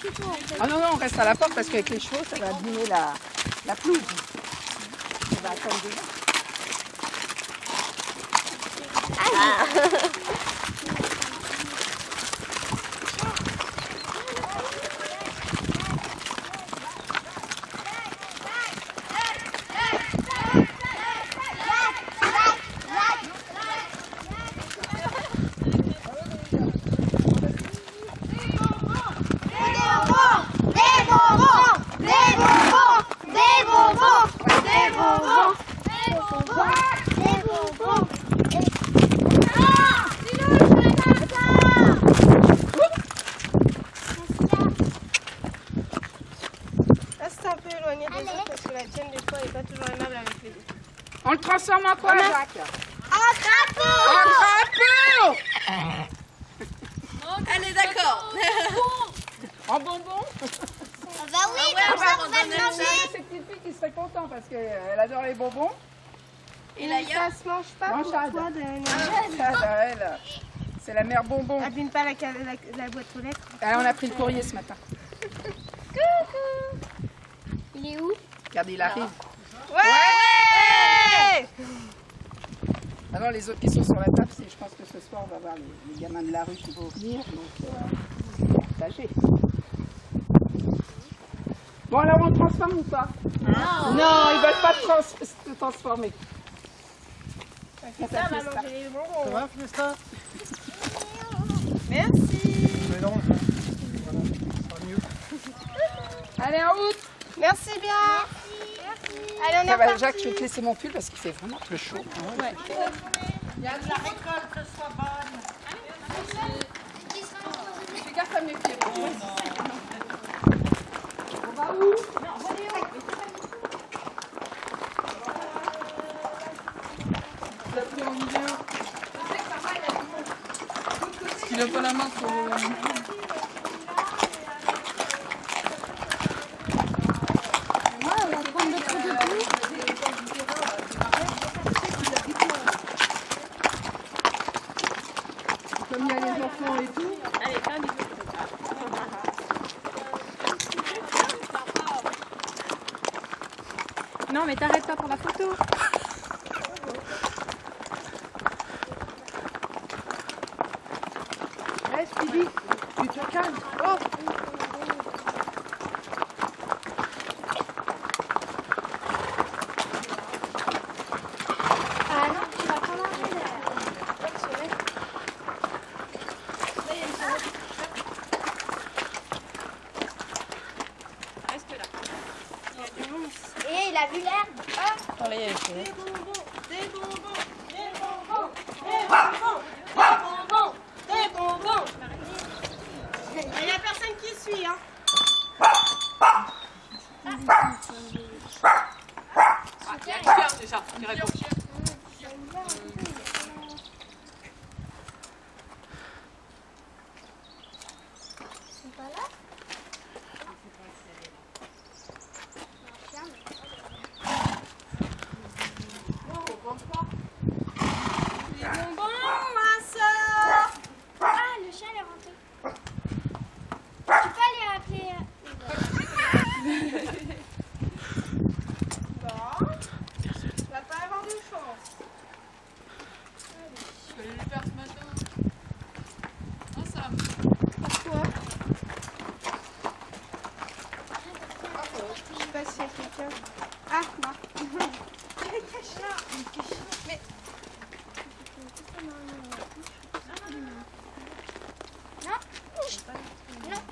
tout en fait. Ah non, non, on reste à la porte parce qu'avec les chevaux, ça va abîmer la pelouse. On va attendre déjà. On le transforme en quoi, Jacques? En crapaud! En crapaud! Allez, d'accord. En bonbon? Bah oui, comme ça on va le manger. Cette petite fille qui serait contente parce qu'elle adore les bonbons. Et là, Ça se mange pas pour Blanchade. toi de... Elle, c'est la mère bonbon. Abîme pas la boîte aux lettres. Ah, on a pris le courrier ce matin. Coucou! Il est où? Regardez, il arrive. Ouais! Alors les autres qui sont sur la table, je pense que ce soir on va voir les gamins de la rue qui vont venir, donc partager. Bon alors on le transforme ou pas? Non. Non, ils veulent pas se transformer. Ça va manger les bonbons. Ça va, Fiesta? Merci. Mais non, voilà, ça sera mieux. Allez en route. Merci bien. Allez, on est Ça va, reparti. Jacques, je vais te laisser mon pull parce qu'il fait vraiment très chaud. Ouais. il y a de la récolte, que ce soit bonne. Fais gaffe à mes pieds. On va où? Il n'a pas la main pour... Comme il y a les enfants et tout. Allez, fais un bisou. Non, mais t'arrêtes pas pour la photo. Ouais, Speedy, tu te calmes. Oh. Ah non, tu vas pas manger là. Reste là. Et il a vu l'herbe. Allez, Des bonbons, des bonbons, des bonbons, des bonbons, des bonbons. Il n'y a personne qui suit, hein. il y a un cœur déjà, tu réponds. Ils sont pas là? Les bonbons, ma soeur. Ah, le chat est rentré. Tu peux aller appeler... Tu vas pas avoir de chance. Je vais aller le faire ce matin. Oh, Sam. Pourquoi? Je sais pas s'il y a quelqu'un. Ah, non. Mais... Non. Non.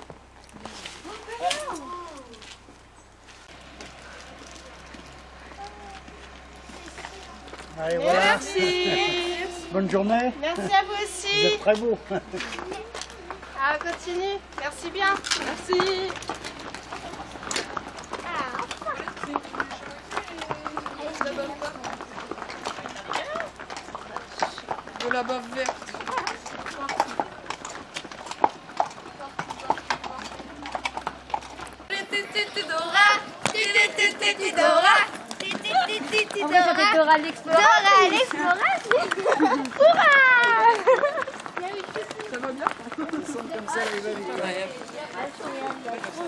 Allez, voilà. Merci. Bonne journée. Merci à vous Vous aussi. êtes très beau. Ah, continue. Merci bien. Merci. De la bave verte. En plus, ça fait Dora l'exploratrice. Dora l'exploratrice. Hurrah! Ça va bien? Ils sont comme ça, les Ouais.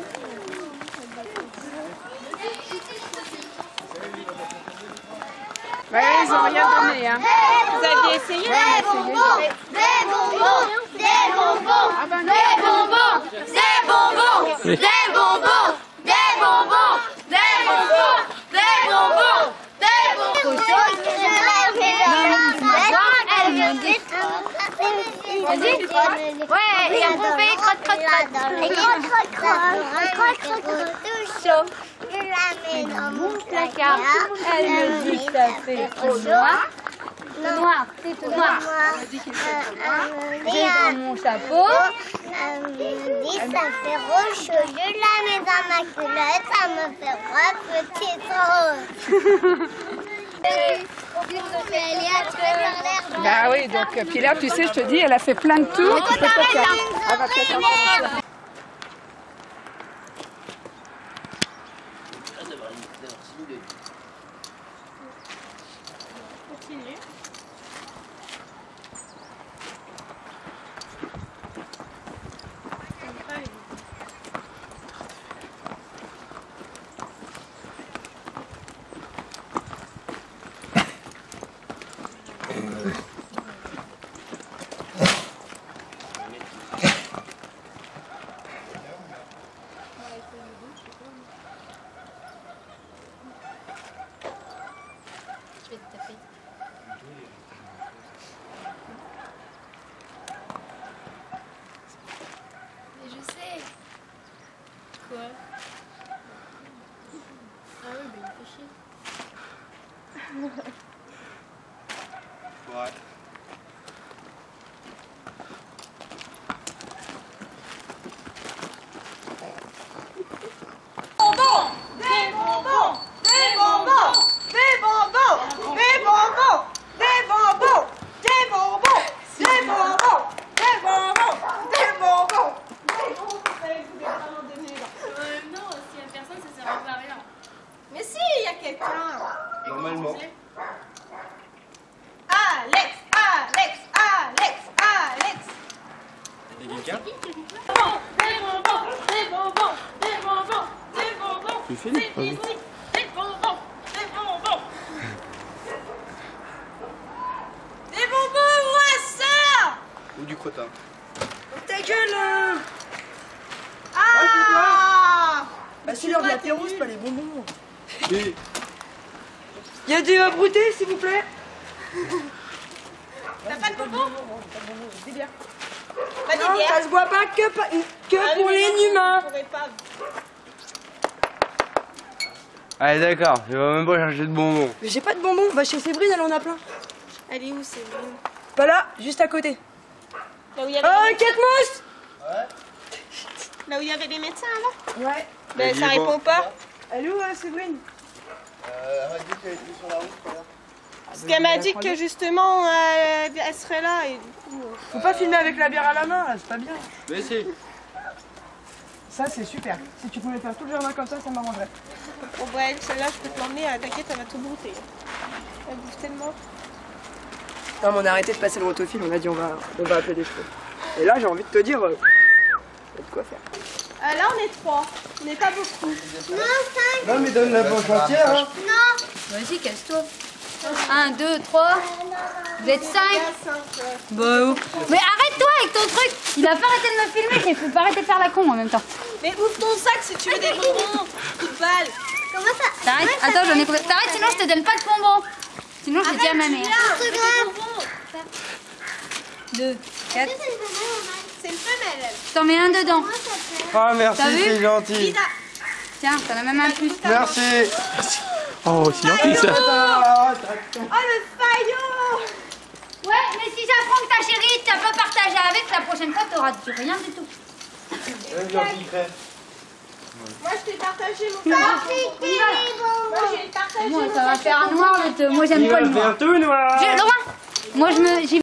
ils ont rien donné. Hein. Vous aviez essayé? Des bonbons, des bonbons, des bonbons, des bonbons, des bonbons, des bonbons, des bonbons, des bonbons, des bonbons, des bonbons. Vas-y. Ouais, et après on fait crotte, crotte, crotte. Tout chaud. Je la mets dans mon placard. Elle me dit que ça fait trop noir. Noir, c'est tout noir. J'ai dans mon chapeau. Elle me dit ça fait rouge. Je la mets dans ma culotte. Ça me fait voir petite rose. Bah oui, donc, puis là, tu sais, je te dis, elle a fait plein de tours. Tu peux pas faire. Elle va peut-être en faire. Continuez. Mais je sais. Quoi? Ah oui, bah il fait chier. Ouais. Des bonbons, des bonbons, des bonbons, des bonbons, des bonbons, des bonbons, des bonbons, des bonbons, des bonbons, Non, s'il y a personne, ça sert à rien. Mais si, il y a quelqu'un. Normalement. Alex, Alex, Alex, Alex. Il y a quelqu'un? Des bonbons, des bonbons, des bonbons, des bonbons. Tu finis? Des bonbons, des bonbons. Des bonbons, moi ça. Ou du crottin? Ta gueule. Ah. Bah c'est l'heure de l'apéro, c'est pas les bonbons. Oui. Il y a du brouté, s'il vous plaît. T'as pas de bonbons? Des bières. Pas des Non, bières. ça se boit pas que Ah, pour mais les non, humains. on pourrait pas. Allez, d'accord, je vais même pas chercher de bonbons. Mais j'ai pas de bonbons, va chez Séverine, elle en a plein. Elle est où, c'est où? Pas là, juste à côté. Là où il y avait, Oh, Kate Moss. là où il y avait des médecins, là? Ouais. Ben, Elle y ça est répond pas. Elle est où, Séverine? Elle m'a dit qu'elle était sur la route, tout à l'heure. Parce qu'elle m'a dit que justement, elle serait là et du coup... Faut pas filmer avec la bière à la main, là, c'est pas bien. Mais si. Ça, c'est super. Si tu pouvais faire tout le jardin comme ça m'arrangerait. Bon, bah, celle-là, je peux te l'emmener. T'inquiète, elle va tout brouter. Elle bouffe tellement. Non, mais on a arrêté de passer le rotophile, on a dit on va appeler des cheveux. Et là, j'ai envie de te dire, il y a de quoi faire. Là, on est 3. On n'est pas beaucoup. Non, mais donne la poche entière, hein. Vas-y, casse-toi. 1, 2, 3. Vous êtes 5. Bah, mais arrête-toi avec ton truc. Il a pas arrêté de me filmer, il faut pas arrêter de faire la con en même temps. Mais ouvre ton sac si tu veux des bonbons. Coup de balle. Comment ça? T'arrêtes. Attends, j'en ai coupé. T'arrêtes, sinon je te donne pas de bonbons. Sinon, je te dis à ma mère. 2, 4. C'est une femelle, elle. Je t'en mets un dedans. Ah, merci, T'as vu c'est gentil. Lisa. Tiens, t'en as même un plus. Merci. Oh, c'est gentil ça. Oh, le faillot. Ouais, mais si j'apprends que ta chérie t'as pas partagé avec, la prochaine fois t'auras du rien du tout. Moi, je t'ai partagé mon sac. Moi, j'ai partagé Moi, mon ça va sac. faire un noir. Moi, j'aime pas le noir. tout noir. Laurent, moi, j'y